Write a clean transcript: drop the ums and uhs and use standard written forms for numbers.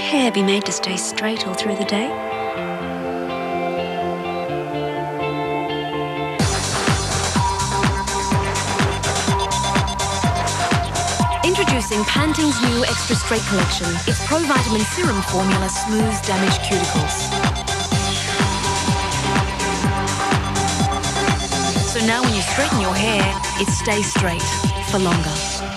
hair be made to stay straight all through the day? Introducing Pantene's new Extra Straight collection. Its pro-vitamin serum formula smooths damaged cuticles. So now when you straighten your hair, it stays straight for longer.